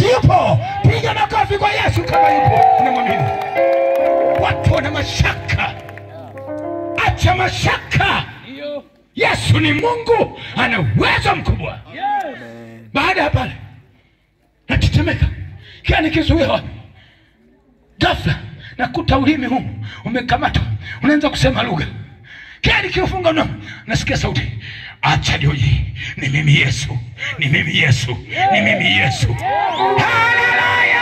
yupo. Piga makofi kwa Yesu kama yupo. Unamwamini? Watu wana mashaka. Acha mashaka. Yesu ni Mungu, ana uwezo mkubwa. Baada ya pale natetemeka, kia nikizuiwa ghafla nakuta ulimi huu umekamatwa, unaanza kusema lugha. Kia nikiufunga mdomo nasikia sauti, acha joji, ni mimi Yesu, ni mimi Yesu, ni mimi Yesu. Haleluya!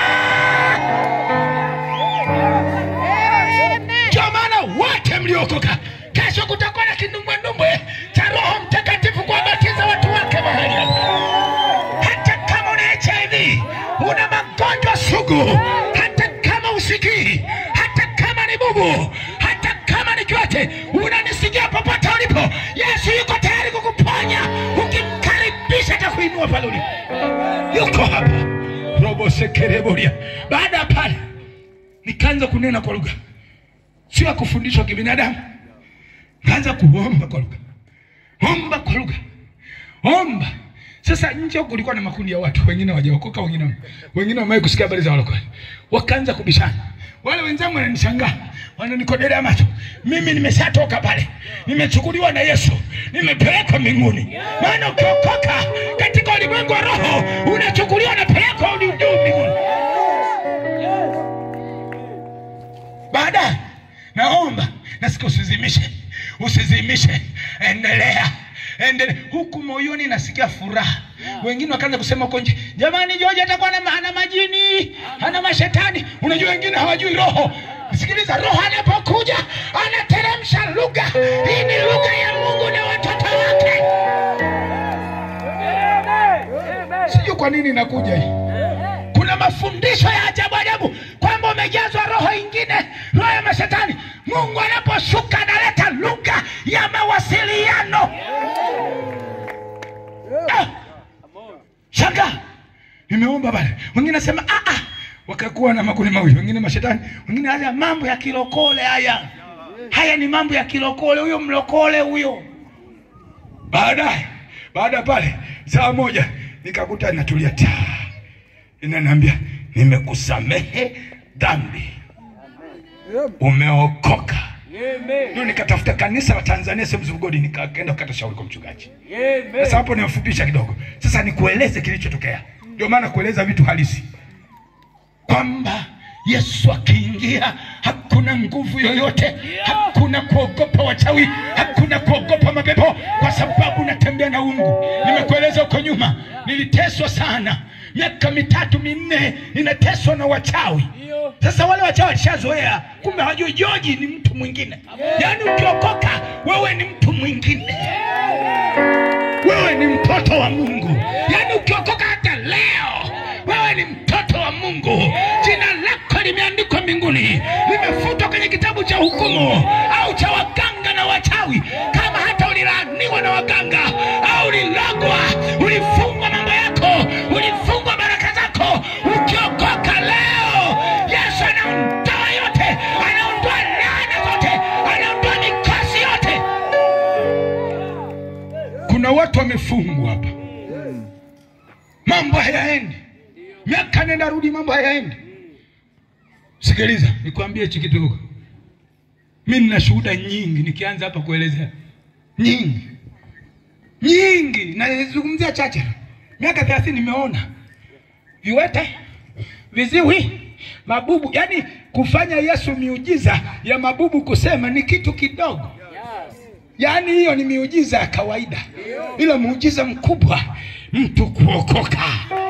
Ndio maana wote mliokoka, kesho kutakuwa na kindumbwe cha Roho Mtakatifu kuwabatiza watu wake mahali hapa. Hata kama una HIV, una magonjwa sugu, hata kama usikii, hata kama ni bubu, hata kama ni kiwete, unanisikia popote ulipo, Yesu yuko tayari kukuponya ukimkaribisha atakuinua pale ulipo. Yuko hapa. Robo sekereboria. Baada ya pale nikaanza kunena kwa lugha. Sio ya kufundishwa kibinadamu. Nikaanza kuomba kwa lugha. Omba kwa lugha. Omba. Sasa nje kulikuwa na makundi ya watu, wengine hawajaokoka, wengine wamewahi kusikia habari za walokole. Wakaanza kubishana. Wale wenzangu wananishangaa, wananikodolea macho. Mimi nimeshatoka pale. Nimechukuliwa na Yesu, nimepelekwa mbinguni. Maana ukiokoka katika ulimwengu wa roho, unachukuliwa na pelekwa mbinguni. Baada naomba, nasikia usizimishe, endelea. Huku moyoni nasikia furaha. Wengine wakaanza kusema huko nje, jamani George atakuwa na majini, ana mashetani. Unajua wengine hawajui roho. Sikiliza, roho anapokuja anateremsha lugha. Hii ni lugha ya Mungu na watoto wake. Sijui kwa nini inakuja hii. Kuna mafundisho ya ajabu kwamba umejazwa roho ingine, roho ya mashetani. Mungu anaposhuka analeta lugha ya mawasiliano. Shanga nimeomba pale. Wengine nasema wakakuwa na makundi mawili, wengine mashetani, wengine haya mambo ya kilokole haya ni mambo ya kilokole, huyo mlokole huyo. Baada pale saa moja nikakuta natulia inaniambia nimekusamehe dhambi, umeokoka. Ndio nikatafuta kanisa la Tanzania Seventh of God, nikaenda kukata shauri kwa mchungaji. Sasa hapo nimefupisha kidogo. Sasa nikueleze kilichotokea. Ndio maana kueleza vitu halisi. Kwamba Yesu akiingia hakuna nguvu yoyote, hakuna kuogopa wachawi, hakuna kuogopa mapepo, kwa sababu natembea na Mungu. Nimekueleza huko nyuma, niliteswa sana. Miaka 3-4 ninateswa na wachawi. Sasa wale wachawi walishazoea, kumbe hawajui George ni mtu mwingine. Yaani ukiokoka wewe ni mtu mwingine. Wewe ni mtoto wa Mungu. Yaani ukiokoka hata leo wewe ni mtoto wa Mungu. Jina lako limeandikwa mbinguni, limefutwa kwenye kitabu cha hukumu au cha waganga na wachawi. Kama hata ulilaaniwa na waganga au ulilogwa, ulifungwa mambo yako, ulifungwa baraka zako, ukiokoka leo Yesu anaondoa yote, anaondoa laana zote, anaondoa mikosi yote. Kuna watu wamefungwa hapa, mambo hayaendi, miaka nenda rudi, mambo hayaendi. Sikiliza nikwambie hichi kitu huko. Mimi nina shuhuda nyingi, nikianza hapa kuelezea nyingi na nizungumzia chache. Miaka 30 nimeona viwete, viziwi, mabubu. Yani kufanya Yesu miujiza ya mabubu kusema ni kitu kidogo. Yani hiyo ni miujiza ya kawaida. Ila muujiza mkubwa mtu kuokoka.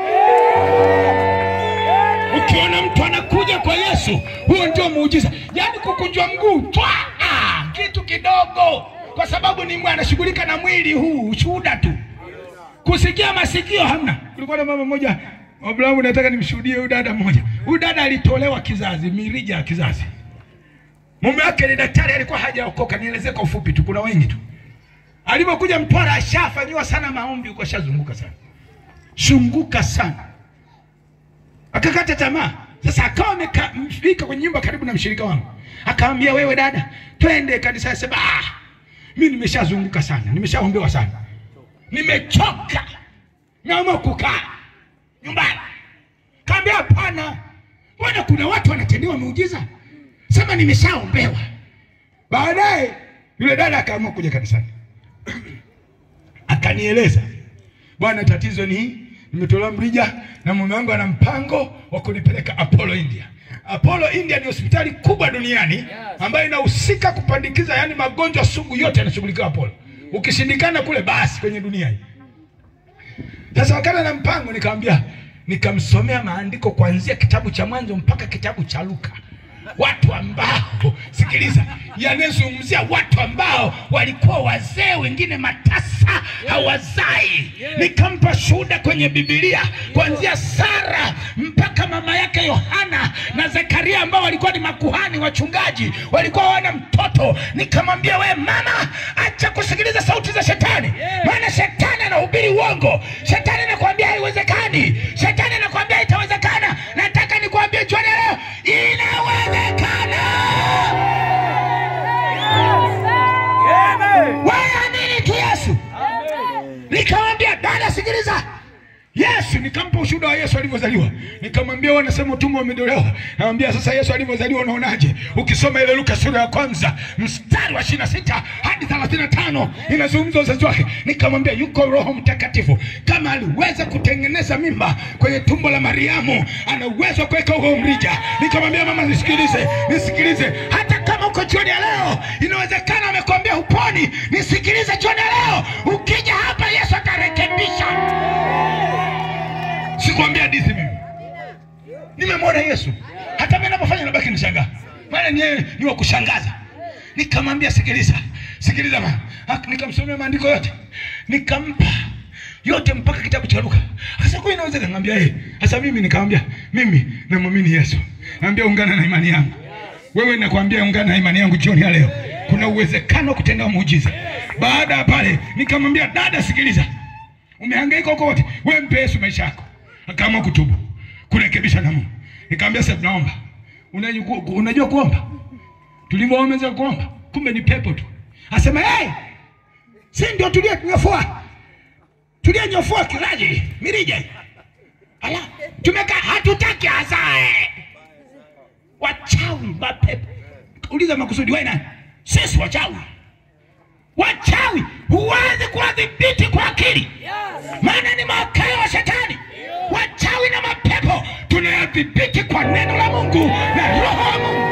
Ukiona mtu anakuja kwa Yesu, huo ndio muujiza. Yani kukunjwa mguu, kitu kidogo, kwa sababu ni Mungu anashughulika na mwili huu, ushuhuda tu. Kusikia masikio hamna. Kulikuwa na mama mmoja, Abrahamu, nataka nimshuhudie huyu dada mmoja. Huyu dada alitolewa kizazi, mirija ya kizazi. Mume wake ni daktari, alikuwa hajaokoka. Nielezee kwa ufupi tu, kuna wengi tu. Alipokuja Mtwara ashafanywa sana maombi huko, ashazunguka sana. Zunguka sana. Akakata tamaa. Sasa akawa amefika kwenye nyumba karibu na mshirika wangu. Akamwambia, wewe dada, twende kanisa. Sema, mimi nimeshazunguka sana, nimeshaombewa sana, nimechoka, naomba kukaa nyumbani. hapana. Bwana, kuna watu wanatendewa muujiza. Sema nimeshaombewa. Baadaye yule dada akaamua kuja kanisani. Akanieleza, bwana, tatizo ni nimetolewa mrija na mume wangu ana mpango wa kunipeleka Apollo India. Apollo India ni hospitali kubwa duniani ambayo inahusika kupandikiza, yani magonjwa sugu yote yanashughulikiwa Apollo. Ukishindikana kule basi kwenye dunia hii. Sasa wakati na mpango nikamsomea maandiko kuanzia kitabu cha Mwanzo mpaka kitabu cha Luka. Watu ambao, sikiliza, yanazungumzia watu ambao walikuwa wazee, wengine matasa hawazai. Nikampa shuhuda kwenye Biblia kuanzia Sara mpaka mama yake Yohana na Zekaria ambao walikuwa ni makuhani wachungaji, walikuwa wana mtoto. Nikamwambia, we mama, acha kusikiliza sauti za shetani. Maana shetani anahubiri uongo. Shetani anakuambia haiwezekani. Shetani anakuambia itawezekana. Nataka nikuambie jioni leo, inawezekana. Waamini tu Yesu. Nikamwambia, dada sikiliza. Yesu, nikampa ushuhuda wa Yesu alivyozaliwa. Nikamwambia, wanasema utumwa umeondolewa. Namwambia, sasa Yesu alivyozaliwa unaonaje? Ukisoma ile Luka sura ya 1 mstari wa 26 hadi 35 inazungumza uzazi wake. Nikamwambia, yuko Roho Mtakatifu. Kama aliweza kutengeneza mimba kwenye tumbo la Mariamu, ana uwezo kuweka huo mrija. Nikamwambia, mama nisikilize. Hata kama uko jioni ya leo inawezekana amekwambia huponi, nisikilize jioni ya leo. Ukija hapa Yesu atarekebisha. Sikwambia hadithi mimi. Nimemwona Yesu. Hata mimi ninapofanya nabaki nishangaa. Maana ni wa kushangaza. Nikamwambia, sikiliza mama. Nikamsomea maandiko yote. Nikampa yote mpaka kitabu cha Luka. Sasa kwa inaweza ngambia sasa mimi nikamwambia, mimi namwamini Yesu. Naambia ungana na imani yangu. Wewe nakwambia ungana na imani yangu jioni ya leo. Kuna uwezekano kutenda muujiza. Baada ya pale nikamwambia, dada sikiliza. Umehangaika huko wote. Wewe mpe Yesu maisha yako. Akaamua kutubu, kurekebisha na Mungu. Nikamwambia, sasa naomba. Unajua kuomba? Tulivyoomba kuomba, kumbe ni pepo tu. Asema, si ndio tulionyofua kilaji mirija. Ala, tumekaa hatutaki azae. Wachawi mapepo. Uliza makusudi wewe nani? Sisi wachawi. Wachawi huwezi kuwadhibiti kwa akili. Maana ni makao wa shetani. Wachawi na mapepo tunayadhibiti kwa neno la Mungu na Roho wa Mungu.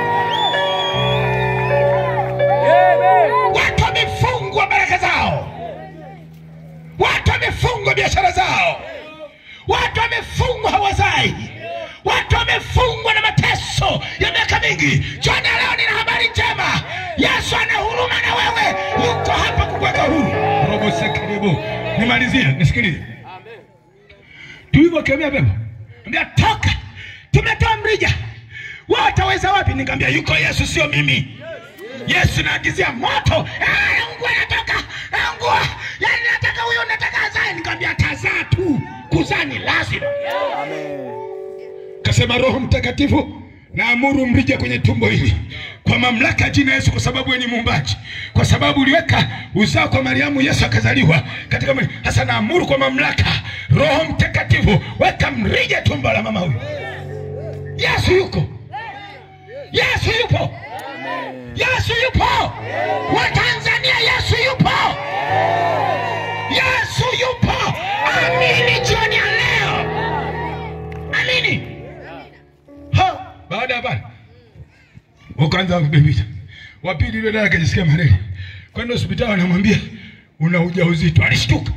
Watu wamefungwa baraka zao. Watu wamefungwa biashara zao. Watu wamefungwa hawazai. Watu wamefungwa na mateso ya miaka mingi. Jioni leo nina habari njema. Yesu ana huruma na wewe. Yuko hapa kukuweka huru. Robo sekeribu. Nimalizie, nisikilize. Tulivyokemea pepo, ambia toka. Tumetoa mrija. Wewe utaweza wapi? Nikamwambia, yuko Yesu, sio mimi. Yesu naagizia moto. Mungu anatoka. Mungu, yani nataka huyo, nataka azae. Nikamwambia, tazaa tu. Kuzaa ni lazima. Amen. Kasema, Roho Mtakatifu, naamuru mrija kwenye tumbo hili kwa mamlaka ya jina Yesu, kwa sababu wewe ni muumbaji. Kwa sababu uliweka uzao kwa Mariamu, Yesu akazaliwa katika mwili. Sasa naamuru kwa mamlaka Roho Mtakatifu, weka mrija tumbo la mama huyu. Yesu yuko. Yesu yupo. Yesu yupo. Wa Tanzania, Yesu yupo. Yesu yupo. Amini jioni ya leo. Amini. Baada ya pale wakaanza kubebisha. Wapili yule dada akajisikia malaria. Kwenda hospitali anamwambia, una ujauzito. Alishtuka.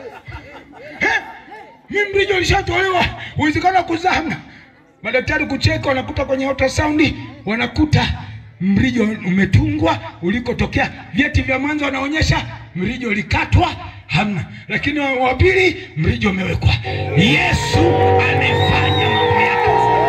Mimi mrija ulishatolewa. Uwezekana kuzaa. Madaktari kucheka, wanakuta kwenye ultrasound, wanakuta mrija umetungwa ulikotokea. Vyeti vya mwanzo wanaonyesha mrija ulikatwa, hamna. Lakini wa pili mrija umewekwa. Yesu amefanya mambo yake.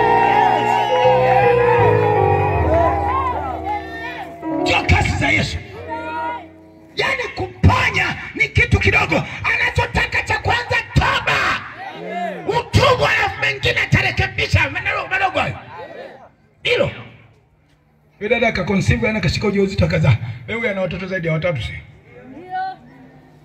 Kasi za Yesu. Yani kuponya ni kitu kidogo. Anachotaka cha kwanza toba. Utubu alafu mengine atarekebisha madogo hayo. Hilo. Yule dada akaconceive, ana kashika ujauzito akazaa. Wewe ana watoto zaidi ya 3 si? Ndio.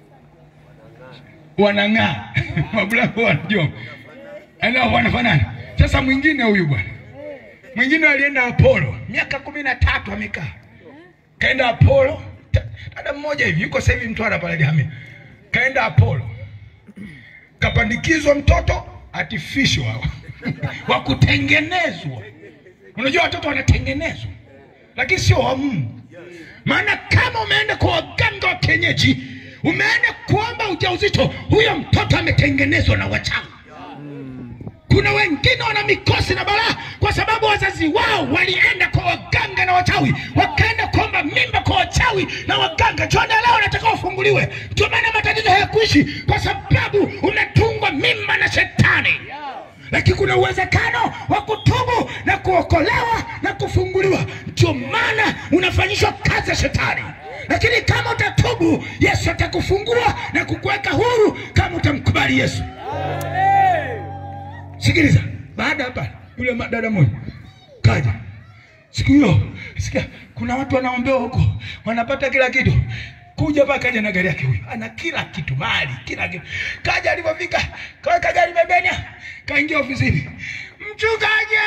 Wanang'aa. Mabulago wanajua. Ana wanafanana. Sasa mwingine huyu bwana, mwingine alienda Apollo, miaka 13 amekaa. Kaenda Apollo, dada mmoja hivi yuko sasa hivi Mtwara pale Gami. Kaenda Apollo, kapandikizwa mtoto artificial wa kutengenezwa. Unajua watoto wanatengenezwa, lakini sio wa Mungu. Maana kama umeenda kwa waganga wa kienyeji, umeenda kuomba ujauzito, huyo mtoto ametengenezwa na wachawi. Kuna wengine wana mikosi na balaa kwa sababu wazazi wao walienda kwa waganga na wachawi, wakaenda kuomba mimba kwa wachawi na waganga. Jona leo unataka ufunguliwe. Ndio maana matatizo hayakuishi, kwa sababu unatungwa mimba na shetani. Lakini kuna uwezekano wa kutubu na kuokolewa na kufunguliwa. Ndio maana unafanyishwa kazi ya shetani. Lakini kama utatubu, Yesu atakufungua na kukuweka huru kama utamkubali Yesu. Sikiliza, baada hapa yule dada mmoja kaja. Siku hiyo sikia kuna watu wanaombewa huko, wanapata kila kitu. Kuja hapa kaja na gari yake huyu. Ana kila kitu, mali, kila kitu. Kaja alipofika, kaweka gari pembeni, kaingia ofisini. Mchungaji!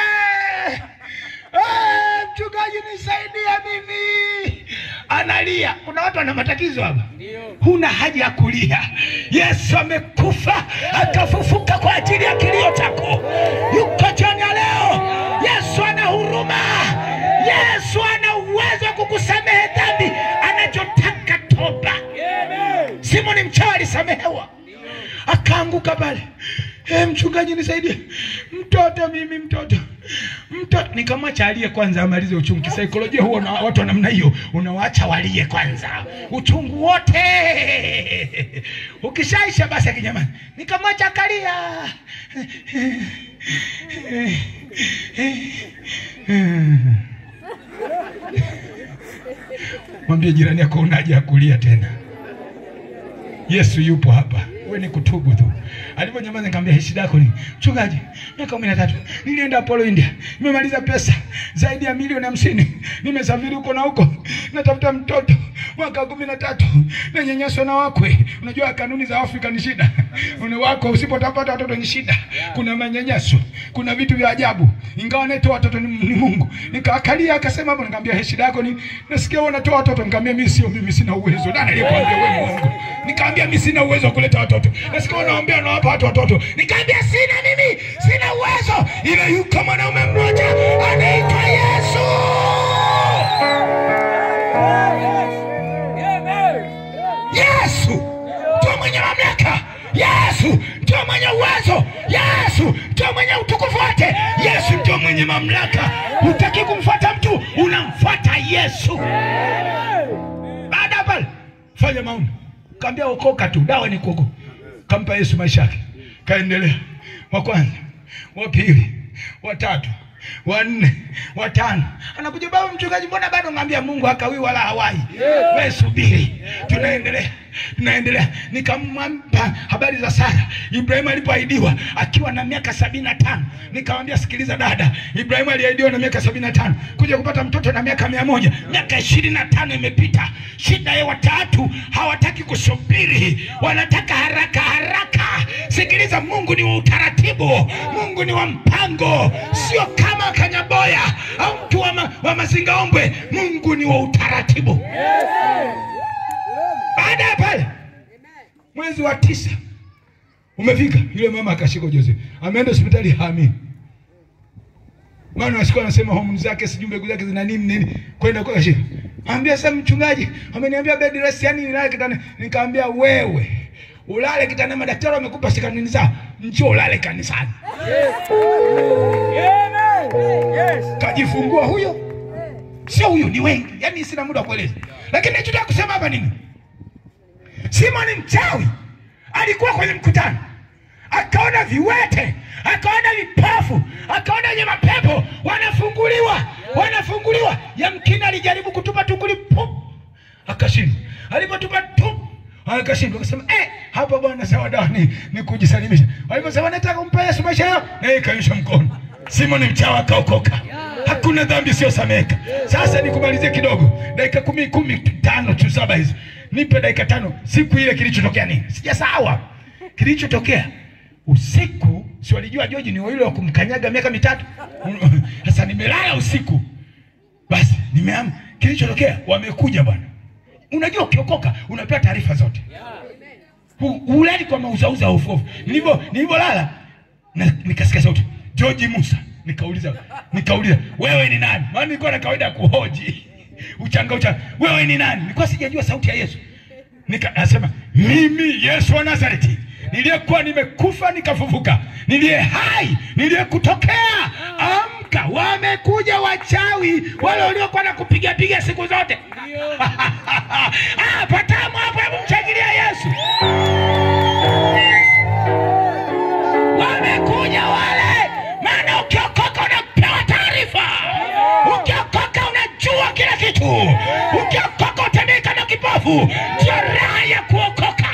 Mchungaji nisaidia mimi. Analia. Kuna watu wana matatizo hapa. Huna haja ya kulia. Yesu amekufa, akafufuka kwa ajili ya kilio chako. Yuko jioni leo. Yesu ana huruma. Yesu ana uwezo wa kukusamehe dhambi. Anachotaka toba. Simoni mchawi alisamehewa, akaanguka pale. Mchungaji nisaidie. Mtoto mimi, mtoto. Nikamwacha alie kwanza amalize uchungu. Kisaikolojia huo na watu wa namna hiyo, unawaacha walie kwanza uchungu wote. Ukishaisha basi akinyamani, nikamwacha akalia. Mwambie jirani yako unaje kulia tena. Yesu yupo hapa. Wewe ni kutubu tu. Aliponyamaza nikamwambia shida yako ni mchungaji, miaka 13 nilienda Apollo India. Nimemaliza pesa zaidi ya milioni 50. Nimesafiri huko na huko. Natafuta mtoto mwaka 13. Nanyanyaswa na wakwe. Unajua kanuni za Afrika ni shida. Una wako usipotapata watoto ni shida. Kuna manyanyaso, kuna vitu vya ajabu. Ingawa anatoa watoto ni Mungu. Nikaakalia akasema hapo, nikamwambia shida yako ni nasikia wewe unatoa watoto. Nikamwambia mimi sina uwezo. Nani aliyekwambia wewe Mungu? Nikamwambia mimi sina uwezo wa kuleta watoto. Nasikia unaombea na wapa watoto. Nikamwambia sina uwezo. Ila yuko mwanaume mmoja anaitwa Yesu. Yesu ndio mwenye mamlaka. Yesu ndio mwenye uwezo. Yesu ndio mwenye utukufu wote. Yesu ndio mwenye mamlaka. Hutaki kumfuata mtu, unamfuata Yesu. Baada hapo fanya maombi. Kaambia okoka tu, dawa ni kuokoka. Kampa Yesu maisha yake. Kaendelea. Wa kwanza, wa pili, wa tatu, wa nne, wa tano. Anakuja baba mchungaji, mbona bado? Ngambia Mungu hakawi wala hawai. Wewe subiri. Tunaendelea. Nikamwambia habari za Sara. Ibrahimu alipoahidiwa akiwa na miaka 75. Nikamwambia sikiliza dada, Ibrahimu aliahidiwa na miaka 75 kuja kupata mtoto na miaka 100. Miaka 25 imepita. Shida ya watu hawataki kusubiri, wanataka haraka. Sikiliza, Mungu ni wa utaratibu. Mungu ni wa mpango. Sio kama Kanyaboya au mtu wa Mazingaombwe. Mungu ni wa utaratibu. Baada ya pale, mwezi wa 9 umefika, yule mama akashika ujauzito. Ameenda hospitali haamini. Maana asikuwa anasema homoni zake sijui mbegu zake zina nini. Kwenda kwa shida. Anambia sasa mchungaji, ameniambia bed rest, yani nilale kitani. Nikamwambia wewe ulale kitani, madaktari wamekupa sikanini zao. Njoo ulale kanisani. Yes. Kajifungua huyo. Sio huyo, ni wengi. Yaani sina muda wa kueleza. Lakini nachotaka kusema hapa nini? Simoni mchawi alikuwa kwenye mkutano. Akaona viwete, akaona vipofu, akaona wenye mapepo wanafunguliwa. Yamkini alijaribu kutupa tunguli pop, akashindwa. Alipotupa tu akashindwa. Akasema hapa bwana sawa dawa ni kujisalimisha. Waliposema nataka kumpa Yesu maisha yao, na yeye kanyosha mkono. Simoni mchawi akaokoka. Hakuna dhambi sio sameka. Sasa nikumalizie kidogo. Dakika 15 tu 7 hizi. Nipe dakika 5. Siku ile kilichotokea nini? Sijasahau. Kilichotokea usiku Si walijua George ni yule wa kumkanyaga miaka 3. Sasa nimelala usiku. Basi nimeamka, kilichotokea wamekuja bwana. Unajua ukiokoka unapewa taarifa zote. Ulali kwa mauzauza hofu. Nilipolala nikasikia sauti, George Musa. Nikauliza, wewe ni nani? Maana nilikuwa na kawaida kuhoji. Uchanga. Wewe ni nani? Nilikuwa sijajua sauti ya Yesu. Nikasema, mimi Yesu wa Nazareti, niliyekuwa nimekufa nikafufuka, niliye hai, niliyekutokea. Amka, wamekuja wachawi wale waliokuwa na kupiga siku zote. Patamu hapo, mshangilia Yesu. Wamekuja wale, maana ukiokoka unapewa taarifa. Ukiokoka unajua kila kitu. Ukiokoka utendeka na kipofu. Ndio raha ya kuokoka.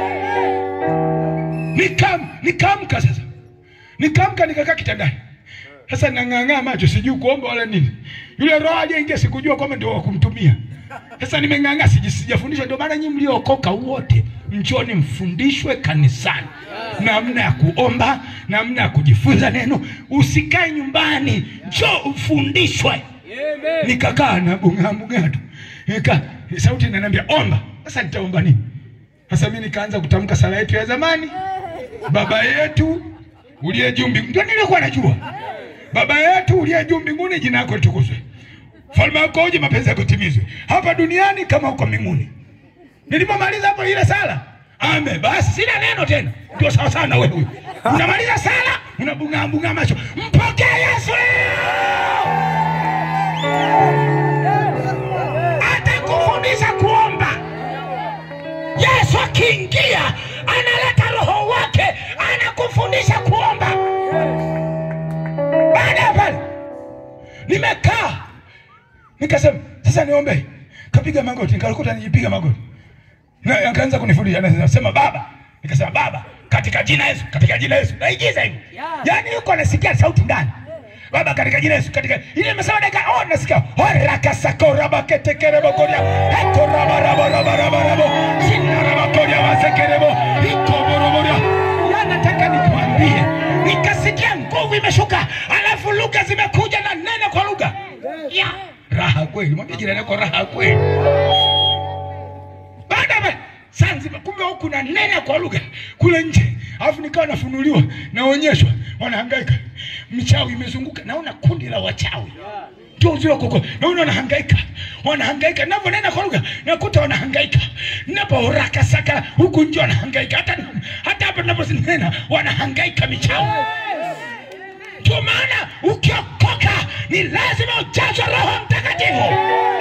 Nikaamka sasa. Nikakaa kitandani. Sasa nang'ang'aa macho, sijui kuomba wala nini. Yule roho ajaingia sikujua kwamba ndio wa kumtumia. Sasa nimeng'ang'aa, sijafundishwa. Ndio maana nyinyi mliokoka wote njoni mfundishwe kanisani. Namna ya kuomba, namna ya kujifunza neno. Usikae nyumbani, njoo ufundishwe. Nikakaa na bunga tu. Sauti inaniambia omba. Sasa nitaomba nini? Sasa mimi nikaanza kutamka sala yetu ya zamani. Baba yetu uliye juu mbinguni. Ndio nilikuwa najua. Baba yetu uliye juu mbinguni, jina lako litukuzwe. Falme yako uje, mapenzi yako timizwe. Hapa duniani kama huko mbinguni. Nilipomaliza hapo ile sala, amen. Basi sina neno tena. Ndio sawa sana wewe. Unamaliza sala, unabunga macho. Mpokee Yesu. Atakufundisha kuomba. Yesu akiingia, analeta roho wake, anakufundisha kuomba. Baada ya pale nimekaa, nikasema sasa niombe. Kapiga magoti, nikakuta nijipiga magoti. Na akaanza kunifundisha, anasema baba. Nikasema baba, katika jina Yesu, katika jina Yesu. Naigiza hivyo. Yaani yuko anasikia sauti ndani. Baba, katika jina Yesu, katika ile nimesema dakika nasikia haraka sakora baketekere bokoria ekora barabara sina rabakoria wasekerebo ikoboroboria. Nataka nikwambie, nikasikia nguvu imeshuka, alafu lugha zimekuja na neno kwa lugha. Raha kweli, mwambie jirani yako raha kweli. Baada Zanzibar kumbe huku na neno kwa lugha kule nje. Alafu nikawa nafunuliwa, naonyeshwa wanahangaika. Mchawi imezunguka, naona kundi la wachawi. Ndio uzio koko. Naona wanahangaika. Ninapo nena kwa lugha, nakuta wanahangaika. Ninapo raka saka huku nje wanahangaika. Hata hapa ninaposinena wanahangaika michawi. Ndio maana ukiokoka ni lazima ujazwe Roho Mtakatifu.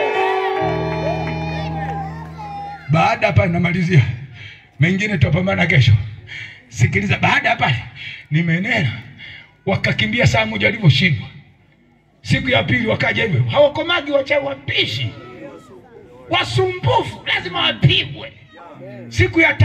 Baada hapa namalizia. Mengine tutapambana kesho. Sikiliza, baada hapa nimenena, wakakimbia saa moja walivyoshindwa. Siku ya pili wakaja hivyo. Hawakomagi wachawi wapishi. Wasumbufu lazima wapigwe. Siku ya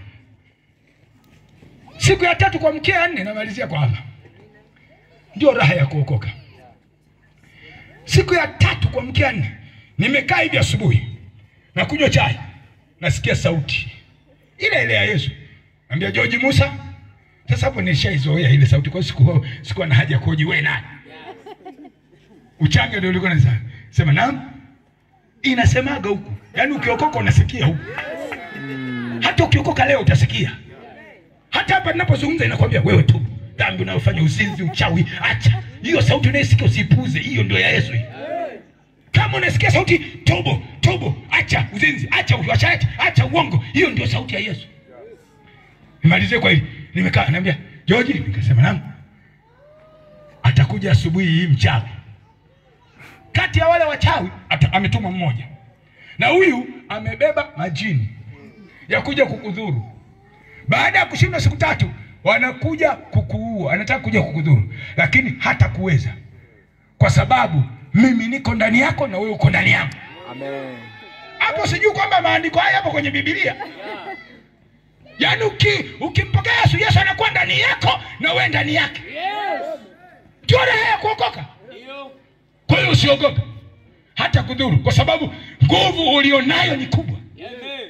tatu kwa mkia 4 namalizia kwa hapa. Ndio raha ya kuokoka. Siku ya 3 kwa mkia 4 nimekaa hivi asubuhi na kunywa chai. Nasikia sauti ile ya Yesu. Ambia George Musa. Sasa hapo nishaizoea ile sauti, kwa sikuwa na haja kuhoji wewe nani. Uchange ndio ulikuwa unasema. Sema naam. Inasemaga huku. Yaani ukiokoka unasikia huku. Hata ukiokoka leo utasikia. Hata hapa ninapozungumza inakwambia wewe tu dhambi unayofanya, uzinzi, uchawi, acha. Hiyo sauti unayosikia usipuuze, hiyo ndio ya Yesu. Kama unasikia sauti tobo, acha uzinzi, acha uasherati, acha uongo, hiyo ndio sauti ya Yesu. Nimalizie kwa hili. Nimekaa ananiambia, George, nikasema naam. Atakuja asubuhi hii mchawi. Kati ya wale wachawi ametuma mmoja. Na huyu amebeba majini ya kuja kukudhuru. Baada ya kushinda siku 3, wanakuja kukuua, anataka kuja kukudhuru, lakini hata kuweza. Kwa sababu mimi niko ndani yako na wewe uko ndani yangu. Amen. Hapo sijui kwamba maandiko haya hapo kwenye Biblia. Yaani ukimpokea Yesu anakuwa ndani yako na wewe ndani yake. Yes. Ndio raha kuokoka. Ndio. Kwa hiyo usiogope hata kudhuru, kwa sababu nguvu ulionayo ni kubwa. Amen.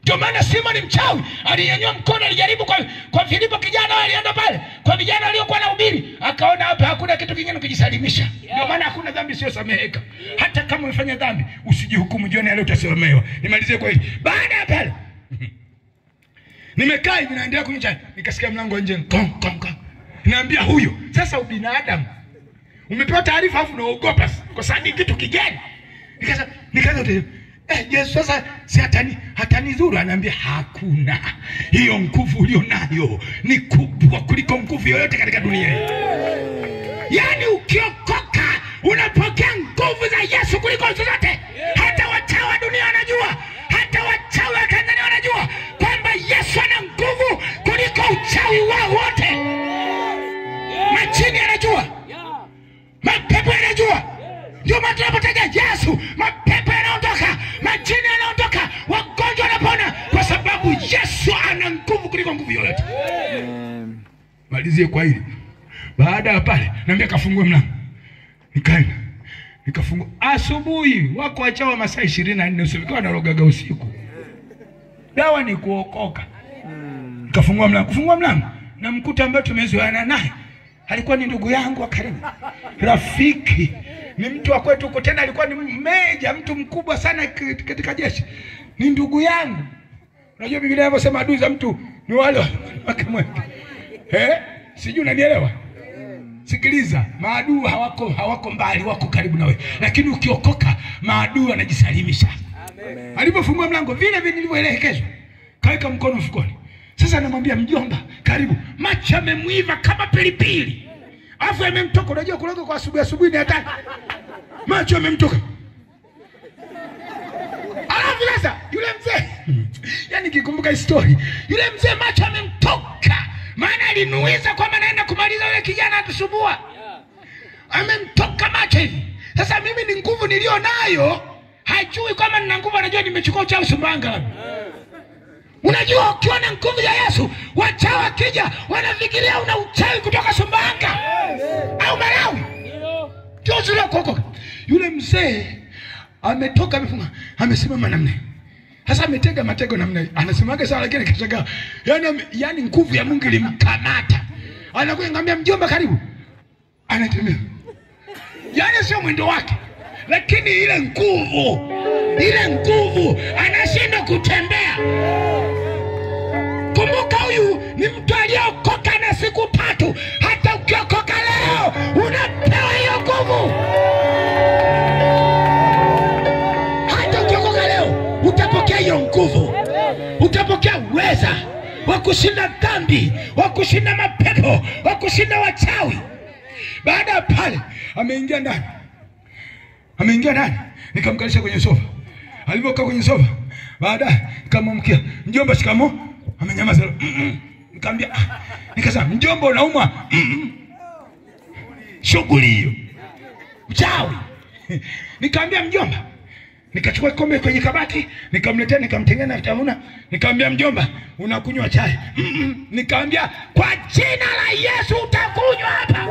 Ndio maana Simoni mchawi alinyanyua mkono, alijaribu kwa Filipo kijana alienda pale kwa vijana waliokuwa na ubiri, akaona hapa hakuna kitu kingine kujisalimisha. Ndio maana hakuna dhambi sio sameheka. Hata kama umefanya dhambi usijihukumu, jioni leo utasamehewa. Nimalizie kwa hili. Baada ya pale nimekaa hivi naendelea kunywa chai, nikasikia mlango nje kong. Naambia huyo, sasa ubinadamu umepewa taarifa afu unaogopa kwa sababu kitu kigeni. Nikaanza Yesu sasa si hatani dhuru. Anaambia hakuna, hiyo nguvu ulionayo ni kubwa kuliko nguvu yoyote katika dunia hii. Yaani ukiokoka unapokea nguvu za Yesu kuliko zote. Hata wachawi wa dunia wanajua, hata wachawi wa Tanzania wanajua kwamba Yesu ana nguvu kuliko uchawi wao wote. Majini yanajua, mapepo yanajua. Ndio maana tunapotaja Yesu, mapepo yanaondoka, majini yanaondoka, wagonjwa wanapona, kwa sababu Yesu ana nguvu kuliko nguvu yoyote. Malizie kwa hili. Baada ya pale naambia kafungue mlango. Nikaenda nikafungua. Asubuhi wako wachawa masaa 24 usifikwa na rogaga usiku. Dawa ni kuokoka. Nikafungua mlango. Kufungua mlango na mkuta ambaye tumezoeana naye alikuwa ni ndugu yangu wa karibu, rafiki, ni mtu wa kwetu huko, tena alikuwa ni meja, mtu mkubwa sana katika jeshi. Ni ndugu yangu. Unajua Biblia inavyosema adui za mtu ni wale wake mwema. Sijui unanielewa? Sikiliza, maadui hawako mbali, wako karibu nawe. Lakini ukiokoka maadui wanajisalimisha. Amen. Alipofungua mlango vile nilivyoelekezwa, kaeka mkono mfukoni. Sasa anamwambia mjomba, karibu. Macho yamemwiva kama pilipili. Afu yamemtoka, unajua kuloga kwa asubuhi ni hatari. Macho yamemtoka. Alafu sasa yule mzee, yani kikumbuka historia, yule mzee macho yamemtoka. Maana alinuiza kwamba naenda kumaliza yule kijana atusubua. Amemtoka macho hivi. Sasa mimi ni nguvu nilio nayo, hajui kama nina nguvu, anajua nimechukua uchawi Sumbawanga. Unajua ukiona nguvu ya Yesu, wachawi wakija wanafikiria una uchawi kutoka Sumbawanga au Malawi. Ndio zile kuokoka. Yule mzee ametoka, amefunga, amesimama namna. Sasa ametega matego namna. Anasemaga sawa, lakini kashangaa. Yaani nguvu ya Mungu ilimkamata. Anakuja ngambia mjomba karibu. Anatembea. Yaani sio mwendo wake, lakini ile nguvu anashinda kutembea. Kumbuka huyu ni mtu aliyeokoka na siku 3. Hata ukiokoka leo unapewa hiyo nguvu. Hata ukiokoka leo utapokea hiyo nguvu. Utapokea uweza wa kushinda dhambi, wa kushinda mapepo, wa kushinda wachawi. Baada ya pale ameingia ndani. Nikamkalisha kwenye sofa. Alipokaa kwenye sofa, baadaye nikamwamkia, mjomba shikamoo. Amenyamaza. Nikamwambia, nikasema mjomba unaumwa? Shughuli hiyo. Uchawi. Nikamwambia mjomba. Nikachukua kikombe kwenye kabati, nikamletea, nikamtengena vitafunwa, nikamwambia mjomba unakunywa chai? Nikamwambia kwa jina la Yesu utakunywa hapa.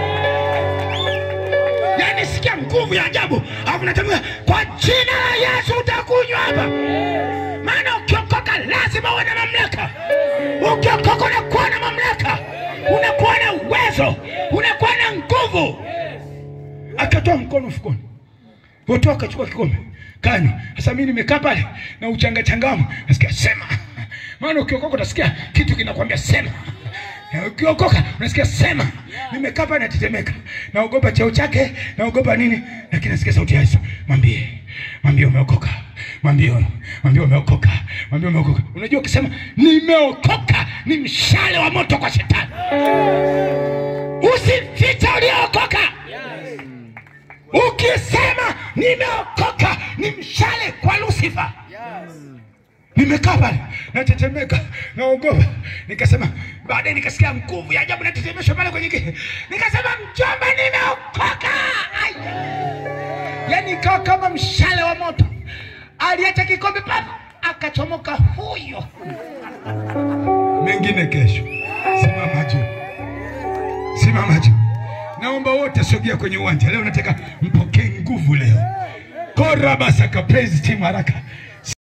Yaani sikia nguvu ya ajabu. Hapo natamka kwa jina la Yesu utakunywa hapa. Maana ukiokoka lazima uwe na mamlaka. Ukiokoka unakuwa na mamlaka, unakuwa na uwezo, unakuwa na nguvu. Akatoa mkono mfukoni, wote akachukua kikombe kanywa. Sasa mimi nimekaa pale na uchangachangamo, nasikia sema. Maana ukiokoka unasikia kitu kinakwambia sema. Ukiokoka unasikia sema. Nimekaa pale natetemeka, naogopa cheo chake, naogopa nini, lakini nasikia sauti ya Yesu, mwambie umeokoka. Mwambie umeokoka. Unajua ukisema nimeokoka ni mshale wa moto kwa shetani. Usifiche uliokoka. Ukisema nimeokoka ni mshale kwa Lucifer. Nimekaa pale natetemeka, naogopa. Nikasema baadaye nikasikia nguvu ya ajabu natetemeshwa pale kwenye kiti. Nikasema mjomba nimeokoka. Yaani ikawa kama mshale wa moto. Aliacha kikombe pale akachomoka huyo. Mengine kesho. Simama juu. Naomba wote sogea kwenye uwanja. Leo nataka mpokee nguvu leo. Korabasaka praise team haraka.